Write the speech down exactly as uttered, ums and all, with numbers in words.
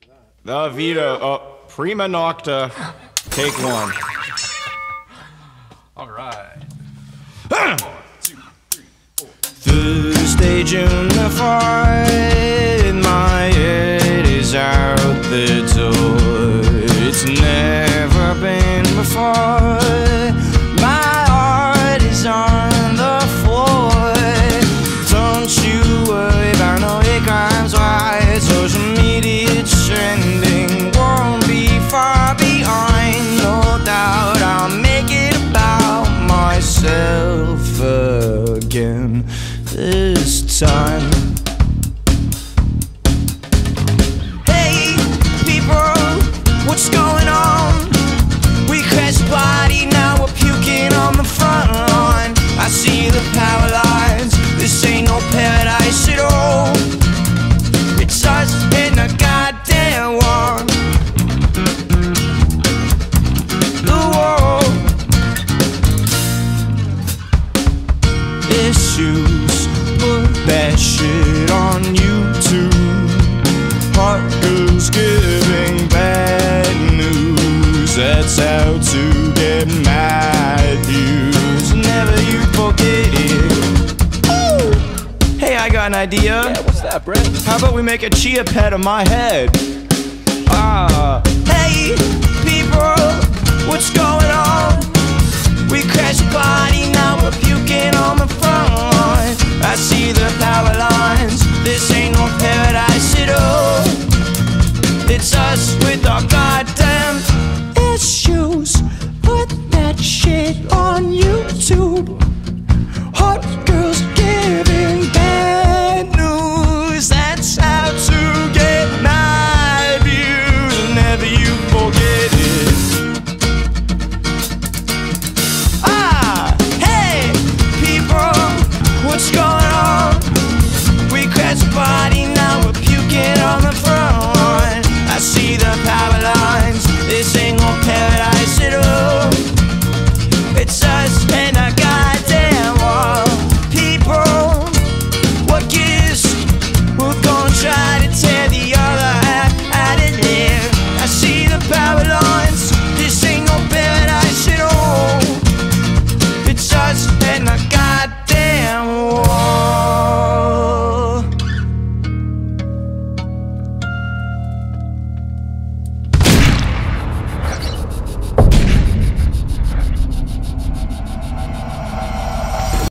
The Vito, oh, prima nocta, take one. All right. One, two, three, four. Thursday, June the fourth, my head is out the door. It's never been before. My heart is on the floor. Don't you worry about no hate crimes, why social media trending won't be far behind. No doubt I'll make it about myself again this time. Hey people, what's going on? We crashed party, now we're puking on the front lawn. I see the power lines, this ain't no paradise at all. It's us in a goddamn war. The war. Issues, put that shit on YouTube. Hot girls giving bad news. That's how to get mad views. Never you forget it. Ooh. Hey, I got an idea. Yeah, what's that, Brett? How about we make a chia pet of my head? Ah. Hey, people, what's going on? We crashed a party, now we're puking on the front lawn. I see the power lines, this ain't no paradise at all.